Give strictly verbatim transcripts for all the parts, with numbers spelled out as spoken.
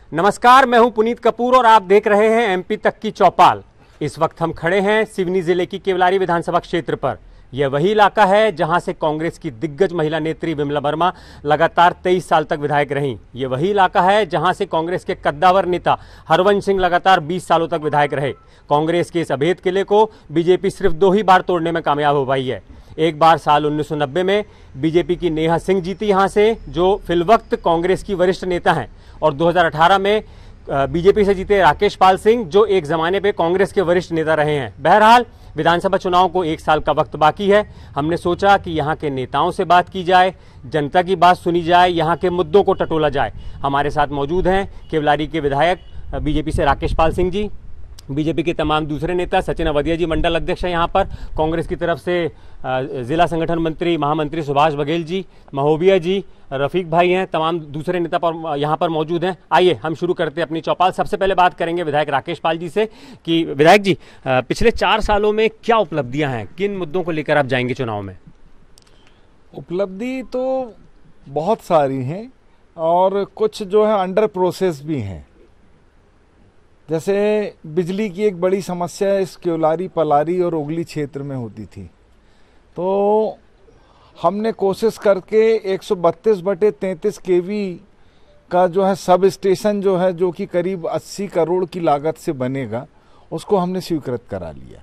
नमस्कार, मैं हूं पुनीत कपूर और आप देख रहे हैं एमपी तक की चौपाल। इस वक्त हम खड़े हैं सिवनी जिले की केवलारी विधानसभा क्षेत्र पर। यह वही इलाका है जहां से कांग्रेस की दिग्गज महिला नेत्री विमला वर्मा लगातार तेईस साल तक विधायक रहीं। यह वही इलाका है जहां से कांग्रेस के कद्दावर नेता हरवंश सिंह लगातार बीस सालों तक विधायक रहे। कांग्रेस के इस अभेद किले को बीजेपी सिर्फ दो ही बार तोड़ने में कामयाब हो पाई है। एक बार साल उन्नीस सौ नब्बे में बीजेपी की नेहा सिंह जीती यहां से, जो फिलवक्त कांग्रेस की वरिष्ठ नेता हैं, और दो हज़ार अठारह में बीजेपी से जीते राकेश पाल सिंह, जो एक जमाने पे कांग्रेस के वरिष्ठ नेता रहे हैं। बहरहाल विधानसभा चुनाव को एक साल का वक्त बाकी है। हमने सोचा कि यहाँ के नेताओं से बात की जाए, जनता की बात सुनी जाए, यहाँ के मुद्दों को टटोला जाए। हमारे साथ मौजूद हैं केवलारी के विधायक बीजेपी से राकेश पाल सिंह जी, बीजेपी के तमाम दूसरे नेता सचिन अवधिया जी मंडल अध्यक्ष हैं यहाँ पर, कांग्रेस की तरफ से जिला संगठन मंत्री महामंत्री सुभाष बघेल जी, महोबिया जी, रफीक भाई हैं, तमाम दूसरे नेता पर यहाँ पर मौजूद हैं। आइए हम शुरू करते हैं अपनी चौपाल। सबसे पहले बात करेंगे विधायक राकेश पाल जी से कि विधायक जी, पिछले चार सालों में क्या उपलब्धियां हैं, किन मुद्दों को लेकर आप जाएंगे चुनाव में? उपलब्धि तो बहुत सारी हैं और कुछ जो है अंडर प्रोसेस भी हैं। जैसे बिजली की एक बड़ी समस्या इस केवलारी, पलारी और ओगली क्षेत्र में होती थी, तो हमने कोशिश करके एक सौ बत्तीस बटे तैंतीस केवी का जो है सब स्टेशन जो है, जो कि करीब अस्सी करोड़ की लागत से बनेगा, उसको हमने स्वीकृत करा लिया।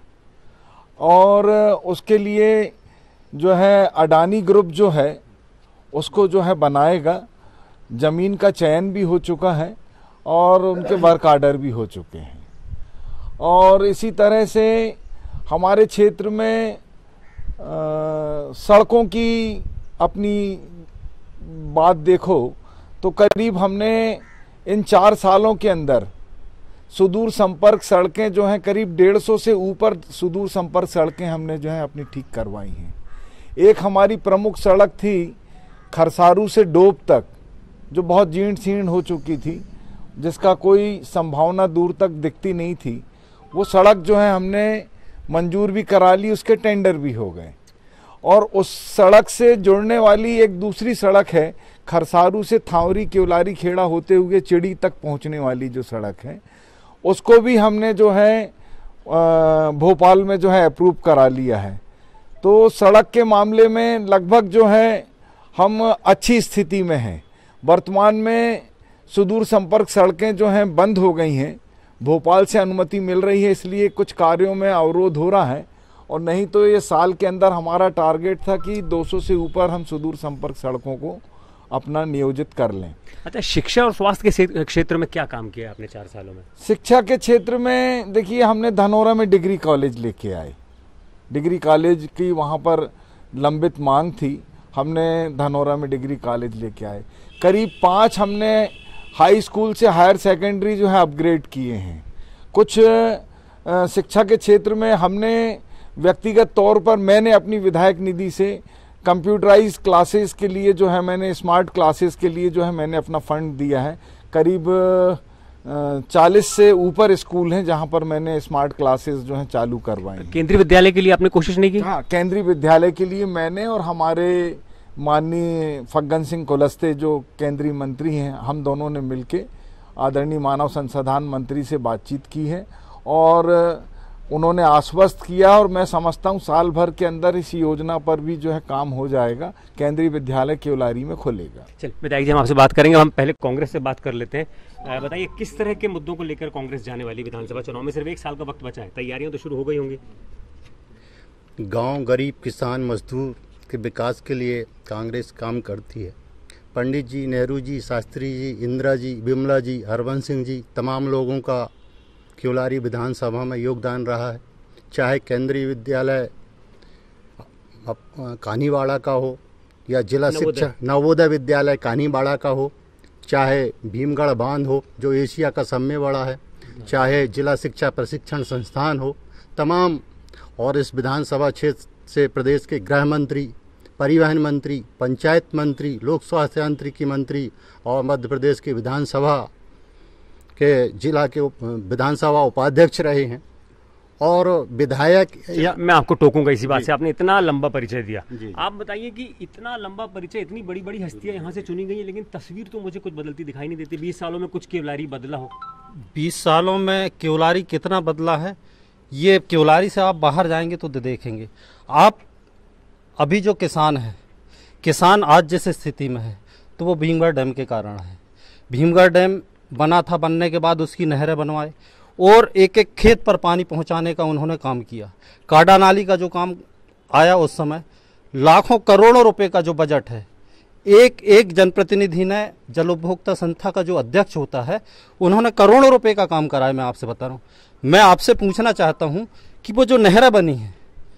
और उसके लिए जो है अडानी ग्रुप जो है उसको जो है बनाएगा। ज़मीन का चयन भी हो चुका है और उनके वर्क आर्डर भी हो चुके हैं। और इसी तरह से हमारे क्षेत्र में आ, सड़कों की अपनी बात देखो तो करीब हमने इन चार सालों के अंदर सुदूर संपर्क सड़कें जो हैं, करीब डेढ़ सौ से ऊपर सुदूर संपर्क सड़कें हमने जो है अपनी ठीक करवाई हैं। एक हमारी प्रमुख सड़क थी खरसारू से डोब तक, जो बहुत जीर्ण शीर्ण हो चुकी थी, जिसका कोई संभावना दूर तक दिखती नहीं थी। वो सड़क जो है हमने मंजूर भी करा ली, उसके टेंडर भी हो गए। और उस सड़क से जुड़ने वाली एक दूसरी सड़क है खरसारू से थावरी, केवलारी, खेड़ा होते हुए चिड़ी तक पहुंचने वाली जो सड़क है, उसको भी हमने जो है भोपाल में जो है अप्रूव करा लिया है। तो सड़क के मामले में लगभग जो है हम अच्छी स्थिति में हैं। वर्तमान में सुदूर संपर्क सड़कें जो हैं बंद हो गई हैं, भोपाल से अनुमति मिल रही है, इसलिए कुछ कार्यों में अवरोध हो रहा है। और नहीं तो ये साल के अंदर हमारा टारगेट था कि दो सौ से ऊपर हम सुदूर संपर्क सड़कों को अपना नियोजित कर लें। अच्छा, शिक्षा और स्वास्थ्य के क्षेत्र में क्या काम किया आपने चार सालों में? शिक्षा के क्षेत्र में देखिए, हमने धनौरा में डिग्री कॉलेज लेके आए। डिग्री कॉलेज की वहाँ पर लंबित मांग थी, हमने धनौरा में डिग्री कॉलेज लेके आए। करीब पाँच हमने हाई स्कूल से हायर सेकेंडरी जो है अपग्रेड किए हैं। कुछ शिक्षा के क्षेत्र में हमने व्यक्तिगत तौर पर, मैंने अपनी विधायक निधि से कंप्यूटराइज क्लासेस के लिए जो है, मैंने स्मार्ट क्लासेस के लिए जो है मैंने अपना फंड दिया है। करीब चालीस से ऊपर स्कूल हैं जहां पर मैंने स्मार्ट क्लासेस जो हैं चालू करवाए हैं। केंद्रीय विद्यालय के लिए आपने कोशिश नहीं की? हाँ, केंद्रीय विद्यालय के लिए मैंने और हमारे माननीय फग्गन सिंह कुलस्ते जो केंद्रीय मंत्री हैं, हम दोनों ने मिलके आदरणीय मानव संसाधन मंत्री से बातचीत की है और उन्होंने आश्वस्त किया, और मैं समझता हूँ साल भर के अंदर इस योजना पर भी जो है काम हो जाएगा। केंद्रीय विद्यालय केवलारी में खुलेगा। चल विधायक जी, हम आपसे बात करेंगे, हम पहले कांग्रेस से बात कर लेते हैं। बताइए किस तरह के मुद्दों को लेकर कांग्रेस जाने वाली विधानसभा चुनाव में? सिर्फ एक साल का वक्त बचा है, तैयारियां तो शुरू हो गई होंगी। गाँव, गरीब, किसान, मजदूर के विकास के लिए कांग्रेस काम करती है। पंडित जी, नेहरू जी, शास्त्री जी, इंदिरा जी, विमला जी, हरवंश सिंह जी, तमाम लोगों का केवलारी विधानसभा में योगदान रहा है। चाहे केंद्रीय विद्यालय कानीवाड़ा का हो या जिला शिक्षा नवोदय विद्यालय कानीवाड़ा का हो, चाहे भीमगढ़ बांध हो जो एशिया का सबसे बड़ा है, चाहे जिला शिक्षा प्रशिक्षण संस्थान हो, तमाम। और इस विधानसभा क्षेत्र से प्रदेश के गृह मंत्री, परिवहन मंत्री, पंचायत मंत्री, लोक स्वास्थ्य यांत्रिकी मंत्री और मध्य प्रदेश की विधानसभा के जिला के विधानसभा उपाध्यक्ष रहे हैं। और विधायक या मैं आपको टोकूंगा इसी बात से, आपने इतना लंबा परिचय दिया। जी। आप बताइए कि इतना लंबा परिचय, इतनी बड़ी बड़ी हस्तियां यहाँ से चुनी गई है, लेकिन तस्वीर तो मुझे कुछ बदलती दिखाई नहीं देती। बीस सालों में कुछ केवलारी बदला हो? बीस सालों में केवलारी कितना बदला है, ये केवलारी से आप बाहर जाएंगे तो देखेंगे। आप अभी जो किसान है, किसान आज जिस स्थिति में है तो वो भीमगढ़ डैम के कारण है। भीमगढ़ डैम बना था, बनने के बाद उसकी नहरें बनवाए और एक एक खेत पर पानी पहुंचाने का उन्होंने काम किया। काडा नाली का जो काम आया उस समय, लाखों करोड़ों रुपए का जो बजट है, एक एक जनप्रतिनिधि ने, जल उपभोक्ता संस्था का जो अध्यक्ष होता है, उन्होंने करोड़ों रुपए का काम कराया। मैं आपसे बता रहा हूँ, मैं आपसे पूछना चाहता हूँ कि वो जो नहरें बनी हैं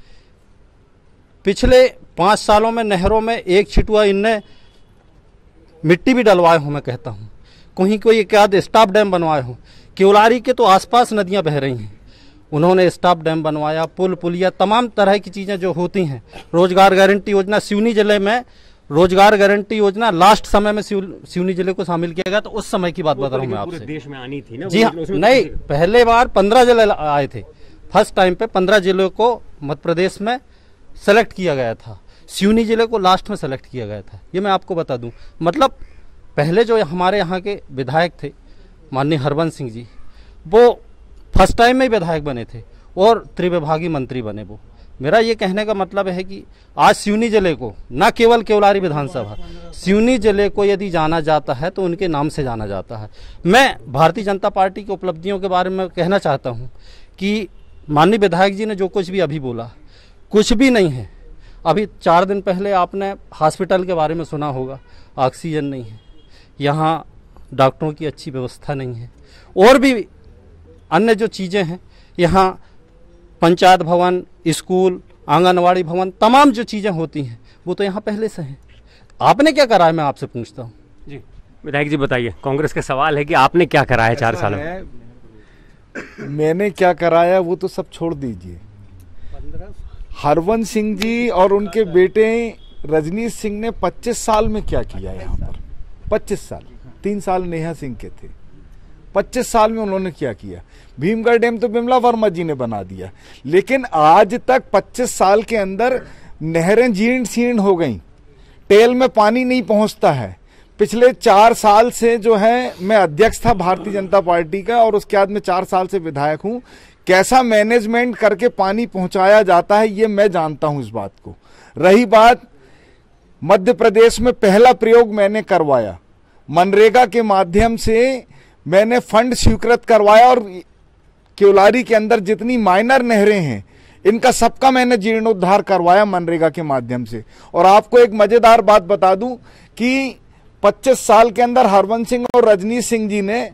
पिछले पाँच सालों में, नहरों में एक छिटुआ इनने मिट्टी भी डलवाए हूँ। मैं कहता हूँ कहीं कोई एक आध स्टॉप डैम बनवाए हों। केवलारी के तो आसपास नदियाँ बह रही हैं, उन्होंने स्टॉप डैम बनवाया, पुल पुलिया, तमाम तरह की चीज़ें जो होती हैं। रोजगार गारंटी योजना, सिवनी जिले में रोजगार गारंटी योजना लास्ट समय में सिवनी जिले को शामिल किया गया, तो उस समय की बात बता रहा हूँ मैं आपसे। देश में आनी थी ना? जी हाँ, नहीं, पहले बार पंद्रह जिले आए थे। फर्स्ट टाइम पे पंद्रह जिलों को मध्य प्रदेश में सेलेक्ट किया गया था, सिवनी जिले को लास्ट में सेलेक्ट किया गया था। ये मैं आपको बता दूं। मतलब पहले जो हमारे यहाँ के विधायक थे माननीय हरवंश सिंह जी, वो फर्स्ट टाइम में ही विधायक बने थे और त्रिविभागीय मंत्री बने। वो मेरा ये कहने का मतलब है कि आज सिवनी जिले को, न केवल केवलारी विधानसभा, सिवनी जिले को यदि जाना जाता है तो उनके नाम से जाना जाता है। मैं भारतीय जनता पार्टी की उपलब्धियों के बारे में कहना चाहता हूँ कि माननीय विधायक जी ने जो कुछ भी अभी बोला, कुछ भी नहीं है। अभी चार दिन पहले आपने हॉस्पिटल के बारे में सुना होगा, ऑक्सीजन नहीं है यहाँ, डॉक्टरों की अच्छी व्यवस्था नहीं है, और भी अन्य जो चीज़ें हैं यहाँ, पंचायत भवन, स्कूल, आंगनवाड़ी भवन, तमाम जो चीज़ें होती हैं वो तो यहाँ पहले से हैं। आपने क्या करा है, मैं आपसे पूछता हूँ। जी विधायक जी बताइए, कांग्रेस का सवाल है कि आपने क्या कराया चार सालों में? मैंने क्या कराया वो तो सब छोड़ दीजिए। हरवंश सिंह जी और उनके बेटे रजनीश सिंह ने पच्चीस साल में क्या किया यहाँ पर? पच्चीस साल, तीन साल नेहा सिंह के थे, पच्चीस साल में उन्होंने क्या किया? भीमगढ़ डैम तो बिमला वर्मा जी ने बना दिया, लेकिन आज तक पच्चीस साल के अंदर नहरें जीर्ण शीर्ण हो गई, टेल में पानी नहीं पहुंचता है। पिछले चार साल से जो है मैं अध्यक्ष था भारतीय जनता पार्टी का, और उसके बाद में चार साल से विधायक हूं। कैसा मैनेजमेंट करके पानी पहुंचाया जाता है ये मैं जानता हूं इस बात को। रही बात, मध्य प्रदेश में पहला प्रयोग मैंने करवाया, मनरेगा के माध्यम से मैंने फंड स्वीकृत करवाया, और केवलारी के अंदर जितनी माइनर नहरें हैं इनका सबका मैंने जीर्णोद्धार करवाया मनरेगा के माध्यम से। और आपको एक मजेदार बात बता दूं कि पच्चीस साल के अंदर हरवंश सिंह और रजनीश सिंह जी ने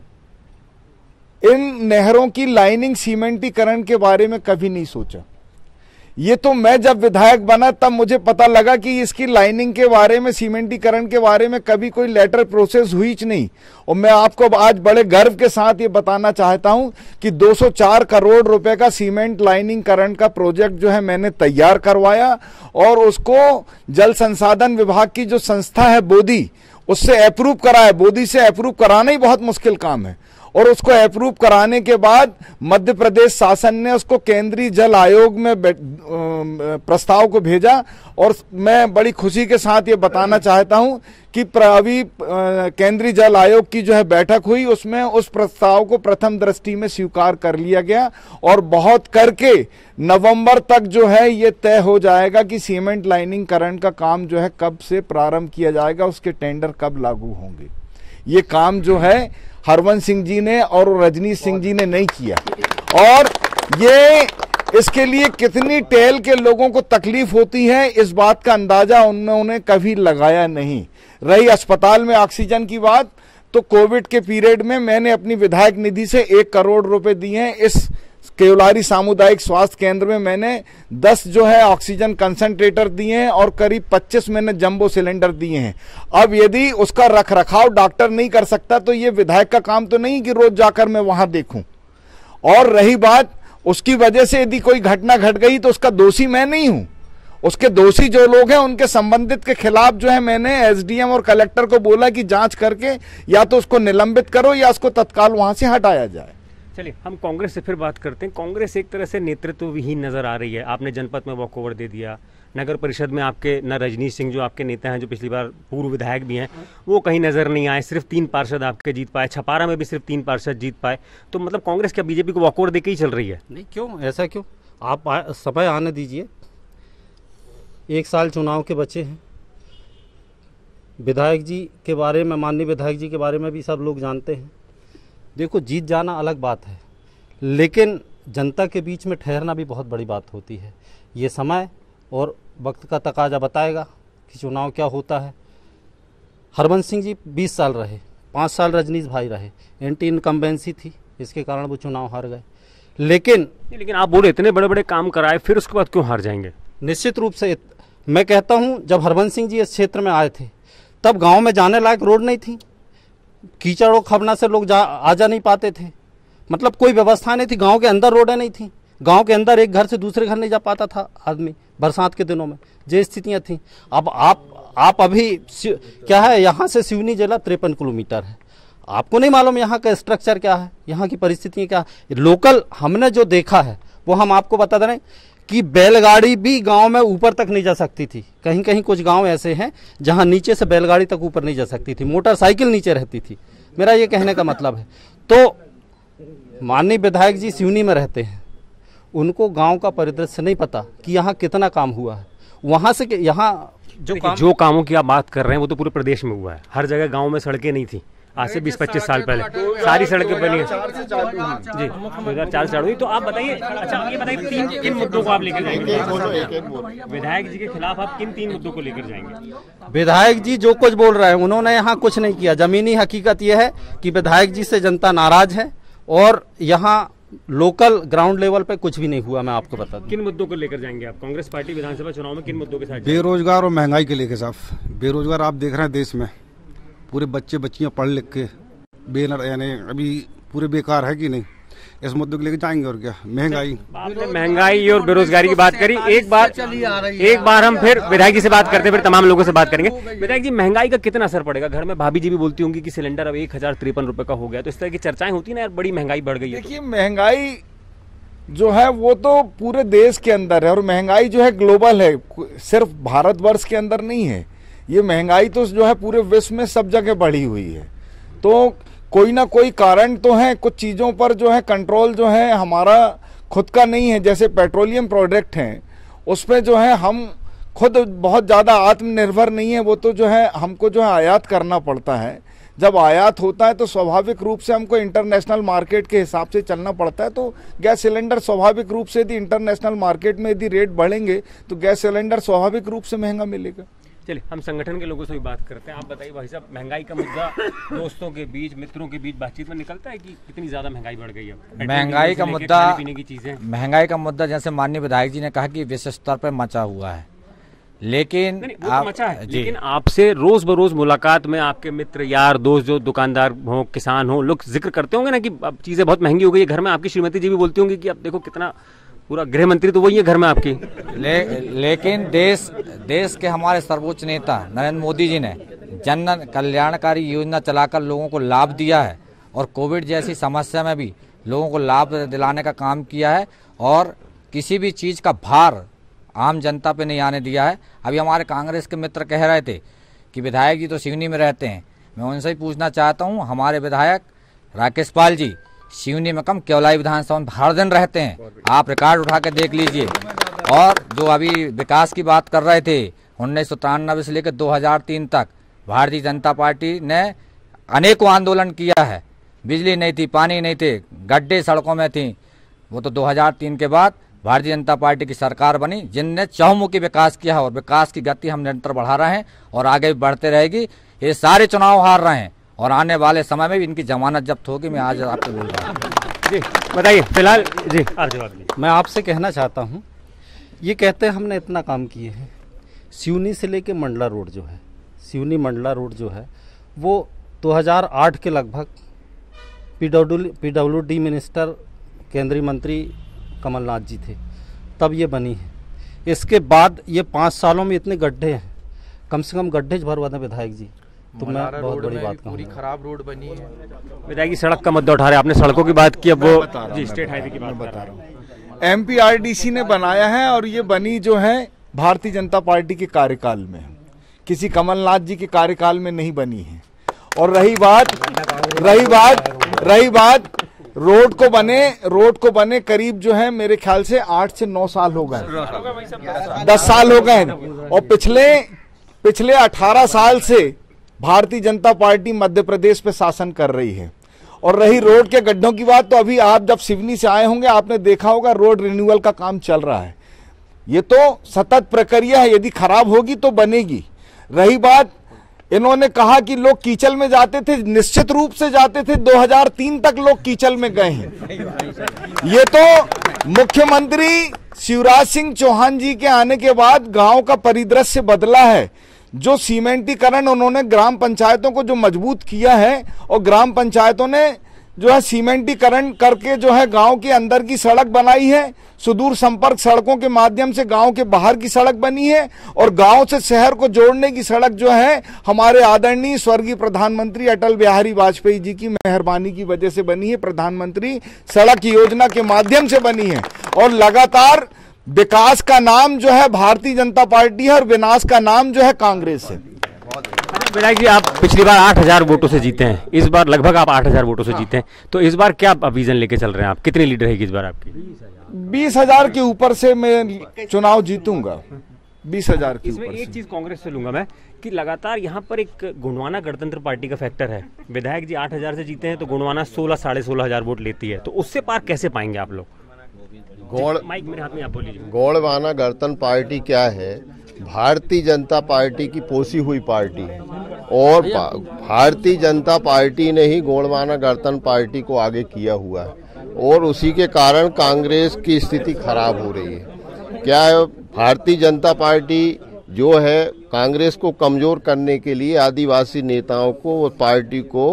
इन नहरों की लाइनिंग सीमेंटीकरण के बारे में कभी नहीं सोचा। ये तो मैं जब विधायक बना तब मुझे पता लगा कि इसकी लाइनिंग के बारे में, सीमेंटीकरण के बारे में कभी कोई लेटर प्रोसेस हुई ही नहीं। और मैं आपको आज बड़े गर्व के साथ ये बताना चाहता हूं कि दो सौ चार करोड़ रुपए का सीमेंट लाइनिंगकरण का प्रोजेक्ट जो है मैंने तैयार करवाया, और उसको जल संसाधन विभाग की जो संस्था है बोदी, उससे अप्रूव कराया। बोदी से अप्रूव कराना ही बहुत मुश्किल काम है, और उसको अप्रूव कराने के बाद मध्य प्रदेश शासन ने उसको केंद्रीय जल आयोग में प्रस्ताव को भेजा। और मैं बड़ी खुशी के साथ ये बताना चाहता हूं कि अभी केंद्रीय जल आयोग की जो है बैठक हुई, उसमें उस प्रस्ताव को प्रथम दृष्टि में स्वीकार कर लिया गया, और बहुत करके नवंबर तक जो है ये तय हो जाएगा कि सीमेंट लाइनिंगकरण का काम जो है कब से प्रारंभ किया जाएगा, उसके टेंडर कब लागू होंगे। ये काम जो है हरवंश सिंह जी ने और रजनीश सिंह जी ने नहीं किया, और ये इसके लिए कितनी टेल के लोगों को तकलीफ होती है इस बात का अंदाजा उन्होंने कभी लगाया नहीं। रही अस्पताल में ऑक्सीजन की बात, तो कोविड के पीरियड में मैंने अपनी विधायक निधि से एक करोड़ रुपए दिए हैं। इस केवलारी सामुदायिक स्वास्थ्य केंद्र में मैंने दस जो है ऑक्सीजन कंसंट्रेटर दिए हैं, और करीब पच्चीस मैंने जंबो सिलेंडर दिए हैं। अब यदि उसका रखरखाव डॉक्टर नहीं कर सकता तो ये विधायक का काम तो नहीं कि रोज जाकर मैं वहां देखूं। और रही बात, उसकी वजह से यदि कोई घटना घट गई तो उसका दोषी मैं नहीं हूं, उसके दोषी जो लोग हैं उनके संबंधित के खिलाफ जो है मैंने एसडीएम और कलेक्टर को बोला कि जांच करके या तो उसको निलंबित करो या उसको तत्काल वहां से हटाया जाए। चलिए हम कांग्रेस से फिर बात करते हैं। कांग्रेस एक तरह से नेतृत्व विहीन नजर आ रही है। आपने जनपद में वॉकओवर दे दिया, नगर परिषद में आपके न रजनीश सिंह जो आपके नेता हैं, जो पिछली बार पूर्व विधायक भी हैं, वो कहीं नजर नहीं आए, सिर्फ तीन पार्षद आपके जीत पाए, छपारा में भी सिर्फ तीन पार्षद जीत पाए। तो मतलब कांग्रेस क्या बीजेपी को वॉकओवर देके ही चल रही है? नहीं, क्यों ऐसा क्यों? आप आ, समय आने दीजिए, एक साल चुनाव के बचे हैं। विधायक जी के बारे में, माननीय विधायक जी के बारे में भी सब लोग जानते हैं। देखो, जीत जाना अलग बात है, लेकिन जनता के बीच में ठहरना भी बहुत बड़ी बात होती है। ये समय और वक्त का तकाजा बताएगा कि चुनाव क्या होता है। हरबंस सिंह जी बीस साल रहे, पाँच साल रजनीश भाई रहे, एंटी इनकम्बेंसी थी, इसके कारण वो चुनाव हार गए। लेकिन लेकिन आप बोले इतने बड़े बड़े काम कराए, फिर उसके बाद क्यों हार जाएंगे? निश्चित रूप से मैं कहता हूं, जब हरबंस सिंह जी इस क्षेत्र में आए थे तब गांव में जाने लायक रोड नहीं थी, कीचड़ और खबना से लोग जा आ जा नहीं पाते थे, मतलब कोई व्यवस्था नहीं थी, गांव के अंदर रोडें नहीं थी, गांव के अंदर एक घर से दूसरे घर नहीं जा पाता था आदमी बरसात के दिनों में, ये स्थितियां थी। अब आप आप अभी क्या है, यहाँ से सिवनी जिला तिरपन किलोमीटर है, आपको नहीं मालूम यहाँ का स्ट्रक्चर क्या है, यहाँ की परिस्थितियाँ क्या है। लोकल हमने जो देखा है वो हम आपको बता दे रहे हैं कि बैलगाड़ी भी गांव में ऊपर तक नहीं जा सकती थी। कहीं कहीं कुछ गांव ऐसे हैं जहां नीचे से बैलगाड़ी तक ऊपर नहीं जा सकती थी, मोटरसाइकिल नीचे रहती थी। मेरा ये कहने का मतलब है, तो माननीय विधायक जी सिवनी में रहते हैं, उनको गांव का परिदृश्य नहीं पता कि यहाँ कितना काम हुआ है। वहाँ से यहाँ जो काम जो कामों की आप बात कर रहे हैं वो तो पूरे प्रदेश में हुआ है। हर जगह गाँव में सड़कें नहीं थी, आज से बीस पच्चीस साल पहले सारी सड़कें बनी है जी, दो हजार चार से चालू हुई। तो आप बताइए, अच्छा ये बताइए, तीन किन मुद्दों को आप लेकर जाएंगे? विधायक जी के खिलाफ आप किन तीन मुद्दों को लेकर जाएंगे? विधायक जी जो कुछ बोल रहे हैं, उन्होंने यहाँ कुछ नहीं किया। जमीनी हकीकत यह है कि विधायक जी से जनता नाराज है और यहाँ लोकल ग्राउंड लेवल पे कुछ भी नहीं हुआ। मैं आपको बता दूं, किन मुद्दों को लेकर जाएंगे आप? कांग्रेस पार्टी विधानसभा चुनाव में किन मुद्दों के साथ? बेरोजगार और महंगाई के लेकर साहब। बेरोजगार आप देख रहे हैं, देश में पूरे बच्चे बच्चियां पढ़ लिख के बेनर यानी अभी पूरे बेकार है कि नहीं, इस मुद्दे को लेकर जाएंगे। और क्या महंगाई, आपने महंगाई और बेरोजगारी की बात करी। एक बार एक बार हम फिर विधायक जी से बात करते हैं, फिर तमाम लोगों से बात करेंगे। विधायक जी, महंगाई का कितना असर पड़ेगा? घर में भाभी जी भी बोलती होंगी कि सिलेंडर अब एक हजार तिरपन रुपए का हो गया, तो इस तरह की चर्चाएं होती है ना यार, बड़ी महंगाई बढ़ गई है। देखिए, महंगाई जो है वो तो पूरे देश के अंदर है, और महंगाई जो है ग्लोबल है, सिर्फ भारतवर्ष के अंदर नहीं है। ये महंगाई तो जो है पूरे विश्व में सब जगह बढ़ी हुई है। तो कोई ना कोई कारण तो है, कुछ चीज़ों पर जो है कंट्रोल जो है हमारा खुद का नहीं है। जैसे पेट्रोलियम प्रोडक्ट हैं, उस पर जो है हम खुद बहुत ज़्यादा आत्मनिर्भर नहीं है, वो तो जो है हमको जो है आयात करना पड़ता है। जब आयात होता है तो स्वाभाविक रूप से हमको इंटरनेशनल मार्केट के हिसाब से चलना पड़ता है। तो गैस सिलेंडर स्वाभाविक रूप से यदि इंटरनेशनल मार्केट में यदि रेट बढ़ेंगे तो गैस सिलेंडर स्वाभाविक रूप से महंगा मिलेगा। चलिए हम संगठन के लोगों से भी बात करते हैं। आप बताइए भाई साहब, महंगाई का मुद्दा दोस्तों के बीच, मित्रों के बीच बातचीत में निकलता है कि कितनी ज्यादा महंगाई बढ़ गई है? महंगाई का मुद्दा, पीने की चीजें, महंगाई का मुद्दा जैसे माननीय विधायक जी ने कहा कि विश्व स्तर पर मचा हुआ है, लेकिन नहीं, नहीं, आप, मचा है, लेकिन आपसे रोज बरोज मुलाकात में आपके मित्र यार दोस्त जो दुकानदार हो, किसान हो, लोग जिक्र करते होंगे ना कि अब चीजें बहुत महंगी हो गई है। घर में आपकी श्रीमती जी भी बोलती होंगी कि अब देखो कितना, पूरा गृह मंत्री तो वही है घर में आपकी। ले, लेकिन देश देश के हमारे सर्वोच्च नेता नरेंद्र मोदी जी ने जन कल्याणकारी योजना चलाकर लोगों को लाभ दिया है, और कोविड जैसी समस्या में भी लोगों को लाभ दिलाने का काम किया है, और किसी भी चीज़ का भार आम जनता पे नहीं आने दिया है। अभी हमारे कांग्रेस के मित्र कह रहे थे कि विधायक जी तो सिवनी में रहते हैं, मैं उनसे ही पूछना चाहता हूँ, हमारे विधायक राकेश पाल जी सिवनी में कम केवलाई विधानसभा में हर दिन रहते हैं, आप रिकॉर्ड उठा के देख लीजिए। और जो अभी विकास की बात कर रहे थे, उन्नीस सौ तिरानवे से लेकर दो हजार तीन तक भारतीय जनता पार्टी ने अनेकों आंदोलन किया है। बिजली नहीं थी, पानी नहीं थे, गड्ढे सड़कों में थी, वो तो दो हजार तीन के बाद भारतीय जनता पार्टी की सरकार बनी, जिनने चहुमुखी विकास किया है, और विकास की गति हम निरंतर बढ़ा रहे हैं और आगे भी बढ़ते रहेगी। ये सारे चुनाव हार रहे हैं और आने वाले समय में भी इनकी जमानत जब्त होगी। मैं आज आपको बोल रहा हूँ। जी बताइए फिलहाल जी, आप जवाब दीजिए। मैं आपसे कहना चाहता हूँ, ये कहते हैं हमने इतना काम किए हैं, सिवनी से लेके मंडला रोड जो है, सिवनी मंडला रोड जो है वो दो हज़ार आठ के लगभग पीडब्ल्यू पीडब्ल्यूडी मिनिस्टर केंद्रीय मंत्री कमलनाथ जी थे, तब ये बनी है। इसके बाद ये पाँच सालों में इतने गड्ढे हैं, कम से कम गड्ढे भरवा दें विधायक जी, तो मैं बहुत बड़ी बात पूरी कहूँगा। खराब रोड बनी है। विधायक जी सड़क का मुद्दा उठा रहे हैं, आपने सड़कों की बात की, अब वो जी स्टेट हाईवे की बात बता रहा हूँ। एमपीआरडीसी ने बनाया है और ये बनी जो है भारतीय जनता पार्टी के कार्यकाल में, किसी कमलनाथ जी के कार्यकाल में नहीं बनी है। और रही बात रही बात रही बात रोड को बने रोड को बने करीब जो है मेरे ख्याल से आठ से नौ साल हो गए, दस साल हो गए। और पिछले पिछले अठारह साल से भारतीय जनता पार्टी मध्य प्रदेश पे शासन कर रही है। और रही रोड के गड्ढों की बात, तो अभी आप जब सिवनी से आए होंगे आपने देखा होगा रोड रिन्यूअल का काम चल रहा है। ये तो सतत प्रक्रिया है, यदि खराब होगी तो बनेगी। रही बात, इन्होंने कहा कि लोग कीचल में जाते थे, निश्चित रूप से जाते थे, दो हज़ार तीन तक लोग कीचल में गए हैं। ये तो मुख्यमंत्री शिवराज सिंह चौहान जी के आने के बाद गांव का परिदृश्य बदला है। जो सीमेंटीकरण उन्होंने ग्राम पंचायतों को जो मजबूत किया है, और ग्राम पंचायतों ने जो है सीमेंटीकरण करके जो है गांव के अंदर की सड़क बनाई है, सुदूर संपर्क सड़कों के माध्यम से गांव के बाहर की सड़क बनी है, और गांव से शहर को जोड़ने की सड़क जो है हमारे आदरणीय स्वर्गीय प्रधानमंत्री अटल बिहारी वाजपेयी जी की मेहरबानी की वजह से बनी है। प्रधानमंत्री सड़क योजना के माध्यम से बनी है। और लगातार विकास का नाम जो है भारतीय जनता पार्टी है और विनाश का नाम जो है कांग्रेस है। विधायक जी, आप पिछली बार आठ हजार वोटों से जीते हैं, इस बार लगभग आप आठ हजार वोटों से जीते हैं, तो इस बार क्या विजन लेके चल रहे हैं आप? कितनी लीड रहेगी इस बार आपकी? बीस हजार के ऊपर से मैं चुनाव जीतूंगा, बीस हजार के इसमें ऊपर एक से। चीज कांग्रेस से लूंगा मैं कि लगातार यहाँ पर एक गुणवाना गणतंत्र पार्टी का फैक्टर है। विधायक जी आठ हजार से जीते हैं तो गुणवाना सोलह साढ़े सोलह हजार वोट लेती है, तो उससे पार कैसे पाएंगे आप लोग? गौड़ माइक मेरे हाथ में, आप बोलिए। गौड़वाना गणतंत्र पार्टी क्या है? भारतीय जनता पार्टी की पोसी हुई पार्टी है, और भारतीय जनता पार्टी ने ही गौड़वाना गणतंत्र पार्टी को आगे किया हुआ है, और उसी के कारण कांग्रेस की स्थिति खराब हो रही है। क्या है, भारतीय जनता पार्टी जो है कांग्रेस को कमजोर करने के लिए आदिवासी नेताओं को और पार्टी को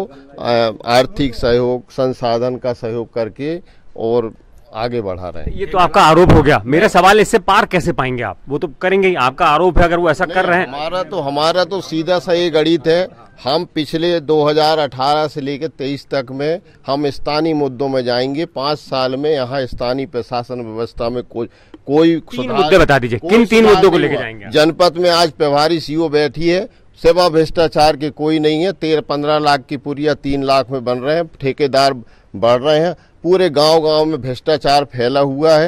आर्थिक सहयोग, संसाधन का सहयोग करके और आगे बढ़ा रहे हैं। ये तो आपका आरोप हो गया, मेरा सवाल इससे पार कैसे पाएंगे आप? वो तो करेंगे ही, आपका आरोप है अगर वो ऐसा कर रहे हैं। हमारा तो हमारा तो सीधा सा ये गणित है, हम पिछले दो हज़ार अठारह से लेकर तेईस तक में हम स्थानीय मुद्दों में जाएंगे। पाँच साल में यहाँ स्थानीय प्रशासन व्यवस्था में कोई कोई तीन मुद्दे बता दीजिए, किन तीन मुद्दों को लेके जाएंगे? जनपद में आज प्रभारी सीओ बैठी है, सेवा भ्रष्टाचार के कोई नहीं है। तेरह पंद्रह लाख की पुरिया तीन लाख में बन रहे हैं, ठेकेदार बढ़ रहे हैं, पूरे गांव गांव में भ्रष्टाचार फैला हुआ है।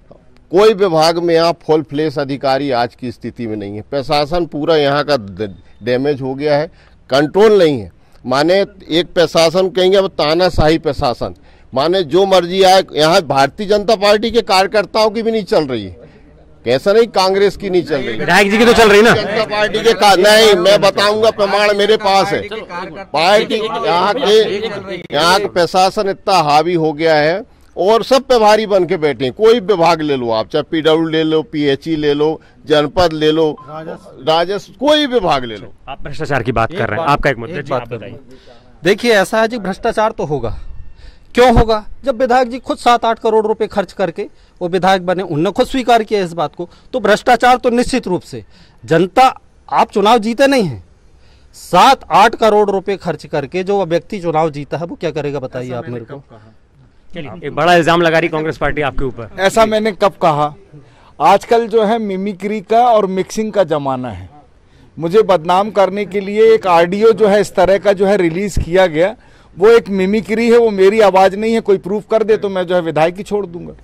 कोई विभाग में यहाँ फुल फ्लेश अधिकारी आज की स्थिति में नहीं है। प्रशासन पूरा यहाँ का डैमेज हो गया है, कंट्रोल नहीं है। माने एक प्रशासन कहेंगे अब तानाशाही प्रशासन, माने जो मर्जी आए। यहाँ भारतीय जनता पार्टी के कार्यकर्ताओं की भी नहीं चल रही है, कैसा नहीं कांग्रेस की नहीं चल रही, विधायक जी की तो चल रही ना। जनता पार्टी के का नहीं, मैं बताऊंगा, प्रमाण मेरे पास है। पार्टी यहाँ के यहाँ का प्रशासन इतना हावी हो गया है, और सब प्रभारी बन के बैठे हैं। कोई विभाग ले लो आप, चाहे पीडब्ल्यू ले लो, पीएचई ले लो, जनपद ले लो, राजस्व, कोई विभाग ले लो। आप भ्रष्टाचार की बात कर रहे हैं, आपका एक मुद्दा जी, आप बताइए। देखिए, ऐसा है जी, भ्रष्टाचार तो होगा। क्यों होगा? जब विधायक जी खुद सात आठ करोड़ रुपए खर्च करके वो विधायक बने, उनने खुद स्वीकार किया इस बात को, तो भ्रष्टाचार तो निश्चित रूप से। जनता, आप चुनाव जीते नहीं हैं, सात आठ करोड़ रुपए खर्च करके जो व्यक्ति चुनाव जीता है वो क्या करेगा बताइए आप मेरे को। एक बड़ा इल्जाम लगा रही कांग्रेस पार्टी आपके ऊपर। ऐसा मैंने कब कहा? आजकल जो है मिमिक्री का और मिक्सिंग का जमाना है। मुझे बदनाम करने के लिए एक ऑडियो जो है इस तरह का जो है रिलीज किया गया, वो एक मिमिक्री है, वो मेरी आवाज नहीं है। कोई प्रूफ कर दे तो मैं जो है विधायक की छोड़ दूंगा।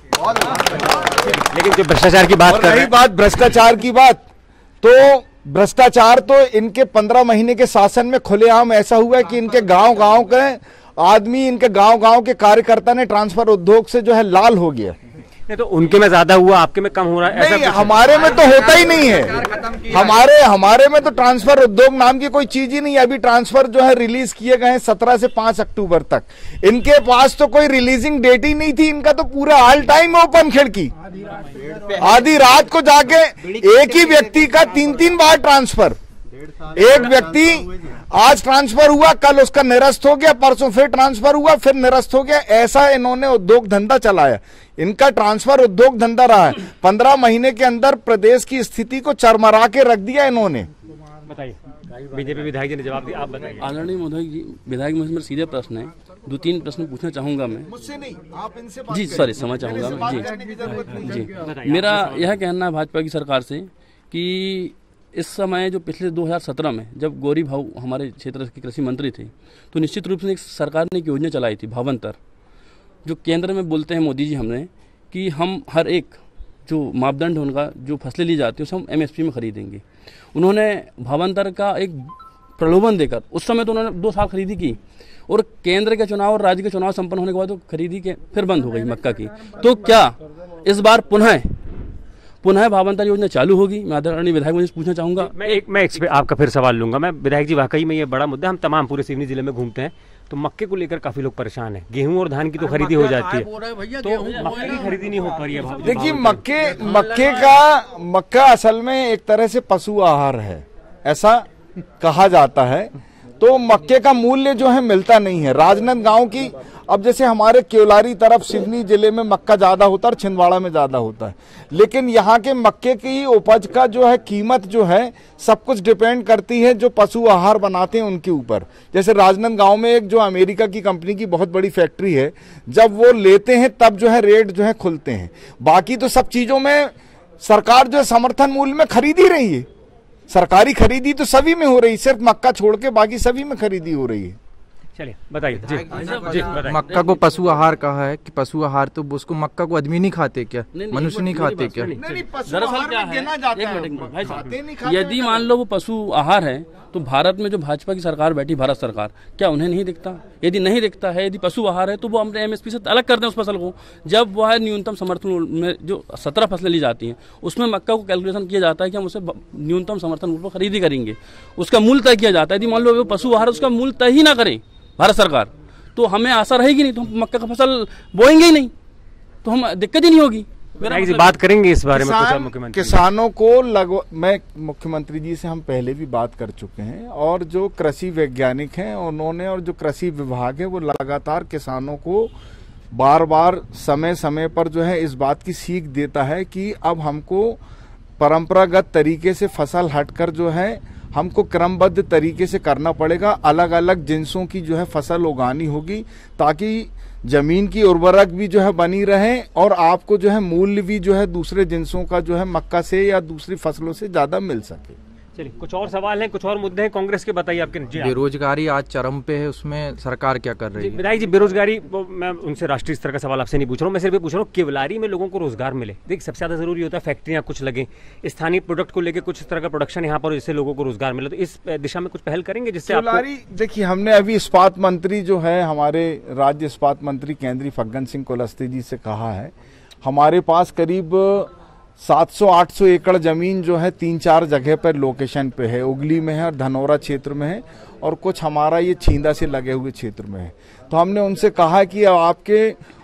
लेकिन जो भ्रष्टाचार की बात कर रही बात भ्रष्टाचार की बात, तो भ्रष्टाचार तो इनके पंद्रह महीने के शासन में खुलेआम ऐसा हुआ है कि इनके गांव गांव के आदमी, इनके गांव गांव के कार्यकर्ता ने ट्रांसफर उद्योग से जो है लाल हो गया। नहीं तो उनके में ज्यादा हुआ, आपके में कम हो रहा है, ऐसा नहीं, कुछ हमारे में तो होता ही नहीं है। हमारे हमारे में तो ट्रांसफर उद्योग नाम की कोई चीज ही नहीं है। अभी ट्रांसफर जो है रिलीज किए गए हैं सत्रह से पांच अक्टूबर तक। इनके पास तो कोई रिलीजिंग डेट ही नहीं थी। इनका तो पूरा ऑल टाइम ओपन खिड़की, आधी रात को जाके एक ही व्यक्ति का तीन तीन बार ट्रांसफर। एक व्यक्ति आज ट्रांसफर हुआ, कल उसका निरस्त हो गया, परसों फिर ट्रांसफर हुआ, फिर निरस्त हो गया। ऐसा इन्होंने उद्योग धंधा चलाया। इनका ट्रांसफर उद्योग धंधा रहा है। पंद्रह महीने के अंदर प्रदेश की स्थिति को चरमरा के रख दिया इन्होंने। बताइए, बीजेपी विधायक जी ने जवाब दिया, आप बताइए। आदरणीय महोदय जी, विधायक में मेरा सीधे प्रश्न है, दो तीन प्रश्न पूछना चाहूंगा मैं। मुझसे नहीं, आप इनसे जी सॉरी समझ चाहूंगा मैं जी जी मेरा यह कहना है भाजपा की सरकार से कि इस समय जो पिछले दो हज़ार सत्रह में जब गौरी भाऊ हमारे क्षेत्र के कृषि मंत्री थे, तो निश्चित रूप से एक सरकार ने एक योजना चलाई थी भावांतर, जो केंद्र में बोलते हैं मोदी जी हमने कि हम हर एक जो मापदंड है उनका, जो फसलें ली जाती है उसे हम एमएसपी में खरीदेंगे। उन्होंने भावांतर का एक प्रलोभन देकर उस समय तो उन्होंने दो साल खरीदी की, और केंद्र के चुनाव और राज्य के चुनाव संपन्न होने के बाद तो खरीदी के फिर बंद हो गई मक्का की। तो क्या इस बार पुनः पुनः भावांतर योजना चालू होगी? मैं आदरणीय विधायक मुझे पूछना चाहूंगा। मैं एक मैं एक आपका फिर सवाल लूंगा मैं। विधायक जी, वाकई में ये बड़ा मुद्दा, हम तमाम पूरे सिवनी जिले में घूमते हैं तो मक्के को लेकर काफी लोग परेशान हैं। गेहूं और धान की तो खरीदी हो जाती है, तो मक्के की खरीदी नहीं हो पा रही है। देखिए, मक्के मक्के का मक्का असल में एक तरह से पशु आहार है, ऐसा कहा जाता है। तो मक्के का मूल्य जो है मिलता नहीं है। राजनांदगांव की, अब जैसे हमारे केवलारी तरफ सिवनी जिले में मक्का ज्यादा होता है और छिंदवाड़ा में ज्यादा होता है, लेकिन यहाँ के मक्के की उपज का जो है कीमत जो है सब कुछ डिपेंड करती है जो पशु आहार बनाते हैं उनके ऊपर। जैसे राजनांदगांव में एक जो अमेरिका की कंपनी की बहुत बड़ी फैक्ट्री है, जब वो लेते हैं तब जो है रेट जो है खुलते हैं। बाकी तो सब चीजों में सरकार जो है समर्थन मूल्य में खरीद ही रही है। सरकारी खरीदी तो सभी में हो रही है, सिर्फ मक्का छोड़ के बाकी सभी में खरीदी हो रही है। चलिए बताइए जी, जी बताइए। मक्का को पशु आहार कहा है कि पशु आहार, तो उसको मक्का को आदमी नहीं खाते क्या? मनुष्य नहीं खाते क्या? दरअसल क्या है, यदि मान लो वो पशु आहार है तो भारत में जो भाजपा की सरकार बैठी, भारत सरकार, क्या उन्हें नहीं दिखता? यदि नहीं दिखता है, यदि पशु आहार है तो वो अपने एमएसपी से अलग कर दें उस फसल को। जब वह न्यूनतम समर्थन में जो सत्रह फसलें ली जाती हैं उसमें मक्का को कैलकुलेशन किया जाता है कि हम उसे न्यूनतम समर्थन मूल्य पर खरीदी करेंगे, उसका मूल्य तय किया जाता है। यदि मान लो वो पशु आहार उसका मूल्य तय ही ना करे भारत सरकार, तो हमें आशा रहेगी नहीं, तो हम मक्का का फसल बोएंगे ही नहीं, तो हम दिक्कत ही नहीं होगी। जी बात करेंगे इस बारे में कुछ मुख्यमंत्री किसानों को लगभग, मैं मुख्यमंत्री जी से हम पहले भी बात कर चुके हैं, और जो कृषि वैज्ञानिक हैं उन्होंने, और जो कृषि विभाग है वो लगातार किसानों को बार बार समय समय पर जो है इस बात की सीख देता है कि अब हमको परंपरागत तरीके से फसल हटकर जो है हमको क्रमबद्ध तरीके से करना पड़ेगा। अलग अलग जिन्सों की जो है फसल उगानी होगी ताकि जमीन की उर्वरक भी जो है बनी रहे, और आपको जो है मूल्य भी जो है दूसरे जिन्सों का जो है मक्का से या दूसरी फसलों से ज्यादा मिल सके। चलिए, कुछ और सवाल हैं, कुछ और मुद्दे हैं कांग्रेस के, बताइए आपके। बेरोजगारी आज चरम पे है, उसमें सरकार क्या कर रही है? विधायक जी, बेरोजगारी, मैं उनसे राष्ट्रीय स्तर का सवाल आपसे नहीं पूछ रहा हूँ, मैं सिर्फ पूछ रहा हूँ केवलारी में लोगों को रोजगार मिले। देखिए, सबसे ज्यादा जरूरी होता है फैक्ट्रियां कुछ लगे, स्थानीय प्रोडक्ट को लेकर कुछ तरह का प्रोडक्शन यहाँ पर, जिससे लोगों को रोजगार मिले। तो इस दिशा में कुछ पहल करेंगे जिससे केवलारी? देखिए, हमने अभी इस्पात मंत्री जो है हमारे राज्य इस्पात मंत्री केंद्रीय फग्गन सिंह कुलस्ते जी से कहा है, हमारे पास करीब सात सौ आठ सौ एकड़ जमीन जो है तीन चार जगह पर लोकेशन पे है, उगली में है और धनौरा क्षेत्र में है, और कुछ हमारा ये छींदा से लगे हुए क्षेत्र में है। तो हमने उनसे कहा कि आपके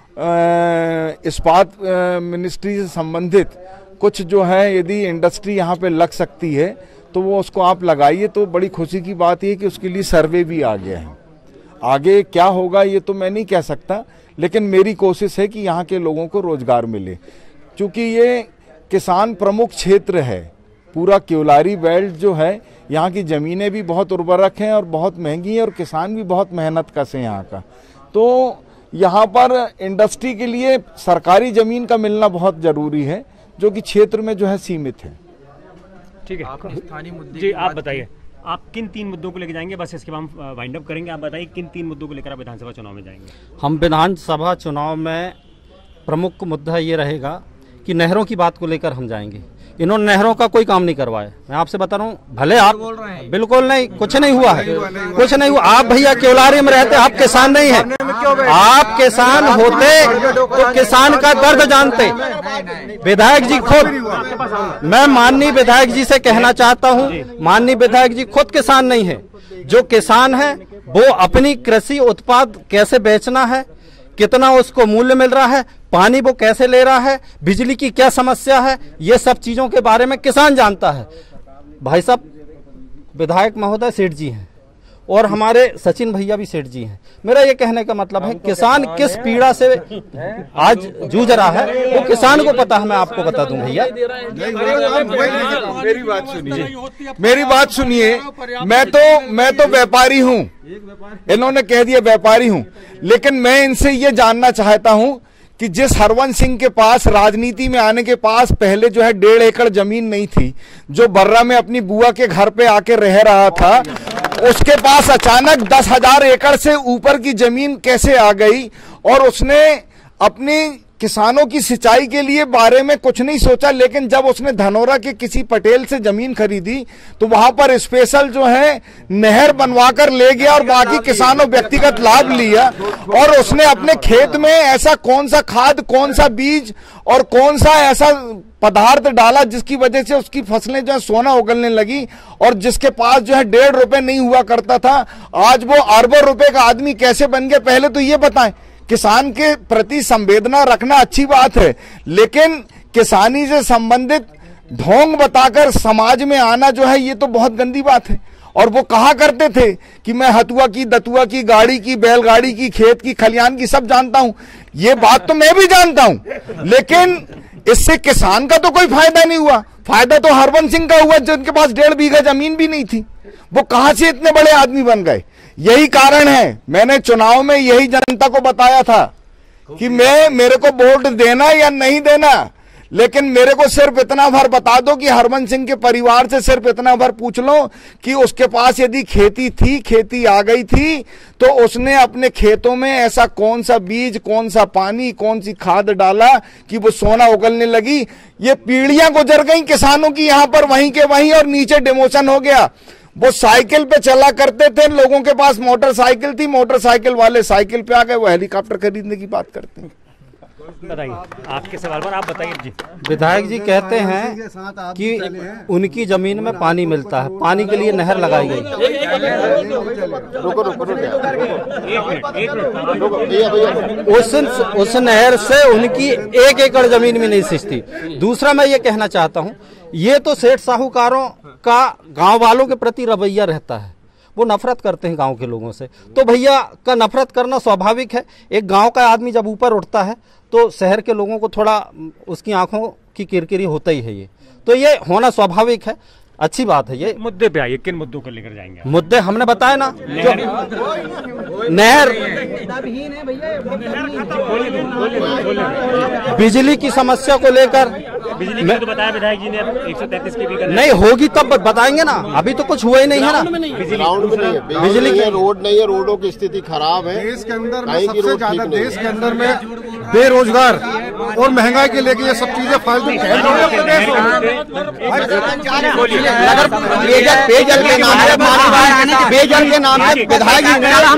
इस्पात मिनिस्ट्री से संबंधित कुछ जो है यदि इंडस्ट्री यहाँ पे लग सकती है तो वो उसको आप लगाइए। तो बड़ी खुशी की बात ये कि उसके लिए सर्वे भी आ गया है। आगे क्या होगा ये तो मैं नहीं कह सकता, लेकिन मेरी कोशिश है कि यहाँ के लोगों को रोजगार मिले, क्योंकि ये किसान प्रमुख क्षेत्र है। पूरा केवलारी बेल्ट जो है, यहाँ की ज़मीनें भी बहुत उर्वरक हैं और बहुत महंगी हैं, और किसान भी बहुत मेहनत कश है यहाँ का। तो यहाँ पर इंडस्ट्री के लिए सरकारी ज़मीन का मिलना बहुत ज़रूरी है, जो कि क्षेत्र में जो है सीमित है। ठीक है, स्थानीय मुद्दे जी आप बताइए, आप किन तीन मुद्दों को लेकर जाएंगे? बस इसके बाद हम वाइंड अप करेंगे। आप बताइए किन तीन मुद्दों को लेकर आप विधानसभा चुनाव में जाएंगे? हम विधानसभा चुनाव में प्रमुख मुद्दा ये रहेगा कि नहरों की बात को लेकर हम जाएंगे। इन्होंने नहरों का कोई काम नहीं करवाया। मैं आपसे बता रहा हूँ, भले आप बोल रहे हैं, बिल्कुल नहीं, कुछ नहीं हुआ है, कुछ नहीं हुआ। आप भैया केवलारी में रहते, आप किसान नहीं है। आप किसान होते तो किसान का दर्द जानते। विधायक जी खुद, मैं माननीय विधायक जी से कहना चाहता हूँ, माननीय विधायक जी खुद किसान नहीं है। जो किसान है वो अपनी कृषि उत्पाद कैसे बेचना है, कितना उसको मूल्य मिल रहा है, पानी वो कैसे ले रहा है, बिजली की क्या समस्या है, ये सब चीजों के बारे में किसान जानता है। भाई साहब, विधायक महोदय सेठ जी हैं, और हमारे सचिन भैया भी सेठ जी हैं। मेरा ये कहने का मतलब है किसान किस पीड़ा से आज जूझ रहा है वो किसान को पता है। मैं आपको बता दूं भैया, मेरी बात सुनिए, मेरी बात सुनिए। मैं तो मैं तो व्यापारी हूँ, इन्होंने कह दिया व्यापारी हूँ, लेकिन मैं इनसे ये जानना चाहता हूँ कि जिस हरवंश सिंह के पास राजनीति में आने के पास पहले जो है डेढ़ एकड़ जमीन नहीं थी, जो बर्रा में अपनी बुआ के घर पे आके रह रहा था, उसके पास अचानक दस हजार एकड़ से ऊपर की जमीन कैसे आ गई? और उसने अपनी किसानों की सिंचाई के लिए बारे में कुछ नहीं सोचा, लेकिन जब उसने धनोरा के किसी पटेल से जमीन खरीदी तो वहां पर स्पेशल जो है नहर बनवाकर ले गया और बाकी किसानों व्यक्तिगत लाभ लिया। और उसने अपने खेत में ऐसा कौन सा खाद, कौन सा बीज और कौन सा ऐसा पदार्थ डाला जिसकी वजह से उसकी फसलें जो है सोना उगलने लगी, और जिसके पास जो है डेढ़ रुपए नहीं हुआ करता था, आज वो अरबों रुपए का आदमी कैसे बन गया? पहले तो ये बताएं। किसान के प्रति संवेदना रखना अच्छी बात है, लेकिन किसानी से संबंधित ढोंग बताकर समाज में आना जो है ये तो बहुत गंदी बात है। और वो कहा करते थे कि मैं हथुआ की, दतुआ की, गाड़ी की, बैलगाड़ी की, खेत की, खलियान की सब जानता हूं। ये बात तो मैं भी जानता हूं, लेकिन इससे किसान का तो कोई फायदा नहीं हुआ। फायदा तो हरवंश सिंह का हुआ जिनके पास डेढ़ बीघा जमीन भी नहीं थी। वो कहां से इतने बड़े आदमी बन गए? यही कारण है, मैंने चुनाव में यही जनता को बताया था कि मैं मेरे को वोट देना या नहीं देना, लेकिन मेरे को सिर्फ इतना भर बता दो कि हरवंश सिंह के परिवार से सिर्फ इतना भर पूछ लो कि उसके पास यदि खेती थी, खेती आ गई थी, तो उसने अपने खेतों में ऐसा कौन सा बीज, कौन सा पानी, कौन सी खाद डाला कि वो सोना उगलने लगी। ये पीढ़ियां गुजर गई किसानों की यहां पर, वहीं के वहीं, और नीचे डिमोशन हो गया। वो साइकिल पे चला करते थे, लोगों के पास मोटरसाइकिल थी, मोटरसाइकिल वाले साइकिल पे आ गए, वो हेलीकॉप्टर खरीदने की बात करते हैं। बताइए आपके सवाल पर आप बताइए जी। विधायक जी कहते हैं कि उनकी जमीन में पानी मिलता है, पानी के लिए नहर लगाई गई। उस उस नहर से उनकी एक एकड़ जमीन भी नहीं सिंचती। दूसरा मैं ये कहना चाहता हूँ, ये तो सेठ साहूकारों का गांव वालों के प्रति रवैया रहता है, वो नफरत करते हैं गांव के लोगों से। तो भैया का नफरत करना स्वाभाविक है। एक गांव का आदमी जब ऊपर उठता है तो शहर के लोगों को थोड़ा उसकी आंखों की किरकिरी होता ही है, ये तो ये होना स्वाभाविक है, अच्छी बात है। ये मुद्दे पे आइए, किन मुद्दों को लेकर जाएंगे? मुद्दे हमने बताए ना, जो नहर, बिजली की समस्या को लेकर, बिजली में तो बताया विधायक जी ने एक सौ तैंतीस की भी कर नहीं होगी तब बताएंगे ना, अभी तो कुछ हुआ ही नहीं है ना। बिजली की रोड नहीं है, रोडों की स्थिति खराब है। देश के अंदर में सबसे ज्यादा, देश के अंदर में बेरोजगार और महंगाई के लेके ये सब चीजें फालतू नगर पेयजल के नाम पे पेयजल के नाम पे विधायक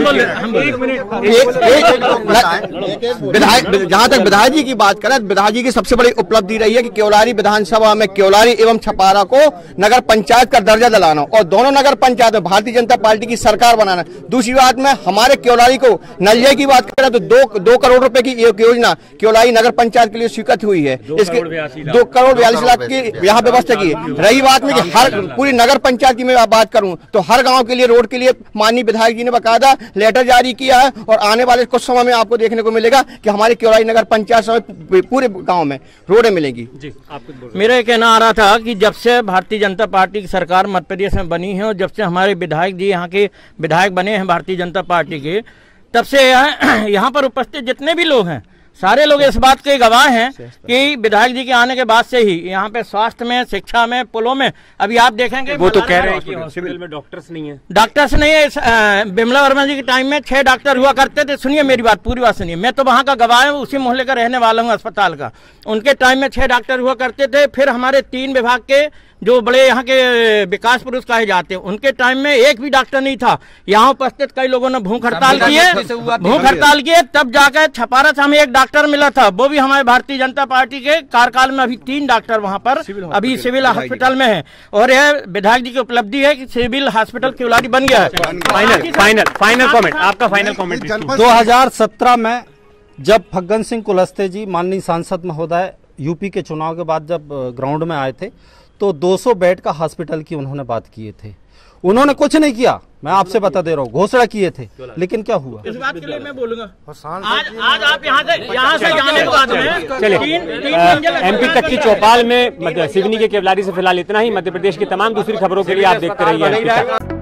विधायक जहाँ तक विधायक जी की बात करें, विधायक जी की सबसे बड़ी उपलब्धि रही है कि केवलारी विधानसभा में केवलारी एवं छपारा को नगर पंचायत का दर्जा दिलाना और दोनों नगर पंचायत में भारतीय जनता पार्टी की सरकार बनाना। दूसरी बात में हमारे केवलारी को नलिया की बात करें तो दो दो करोड़ रुपए की एक योजना केवलारी नगर पंचायत के लिए स्वीकृत हुई है। इसके दो करोड़ बयालीस लाख की यहाँ व्यवस्था की। रही बात में कि हर पूरी नगर पंचायत की मैं बात करूं तो हर गांव के लिए रोड के लिए माननीय विधायक जी ने बकायदा लेटर जारी किया है और आने वाले कुछ समय में आपको देखने को मिलेगा कि हमारे केवलारी नगर पंचायत समेत पूरे गांव में रोडें मिलेंगी। जी, मेरा ये कहना आ रहा था कि जब से भारतीय जनता पार्टी की सरकार मध्य प्रदेश में बनी है और जब से हमारे विधायक जी यहाँ के विधायक बने हैं भारतीय जनता पार्टी के, तब से यहाँ पर उपस्थित जितने भी लोग हैं सारे लोग इस बात के गवाह हैं कि विधायक जी के आने के बाद से ही यहाँ पे स्वास्थ्य में, शिक्षा में, पुलों में, अभी आप देखेंगे वो तो कह रहे हैं कि हॉस्पिटल में डॉक्टर्स नहीं है। डॉक्टर्स नहीं है। बिमला वर्मा जी के टाइम में छह डॉक्टर हुआ करते थे। सुनिए मेरी बात, पूरी बात सुनिए, मैं तो वहाँ का गवाह हूँ, उसी मोहल्ले का रहने वाला हूँ, अस्पताल का। उनके टाइम में छह डॉक्टर हुआ करते थे। फिर हमारे तीन विभाग के जो बड़े यहाँ के विकास पुरुष कहे जाते हैं, उनके टाइम में एक भी डॉक्टर नहीं था। यहाँ उपस्थित कई लोगों ने भूख हड़ताल किए भूख हड़ताल किए तब जाकर छपारा से हमें एक डॉक्टर मिला था, वो भी हमारे भारतीय जनता पार्टी के कार्यकाल में। अभी तीन डॉक्टर वहाँ पर अभी सिविल हॉस्पिटल में है और यह विधायक जी की उपलब्धि है कि सिविल हॉस्पिटल केवलारी बन गया है। फाइनल फाइनल फाइनल कमेंट, आपका फाइनल कमेंट। दो हजार सत्रह में जब फग्गन सिंह कुलस्ते जी माननीय सांसद महोदय यूपी के चुनाव के बाद जब ग्राउंड में आए थे तो दो सौ बेड का हॉस्पिटल की उन्होंने बात किए थे। उन्होंने कुछ नहीं किया, मैं आपसे बता दे रहा हूँ, घोषणा किए थे, लेकिन क्या हुआ? इस बात के लिए मैं बोलूंगा, आज आज आप यहाँ से यहाँ से जाने के बाद में चलिए एमपी तक की चौपाल में सिवनी के केवलारी से फिलहाल इतना ही। मध्य प्रदेश की तमाम दूसरी खबरों के लिए आप देखते रहिए एमपी तक।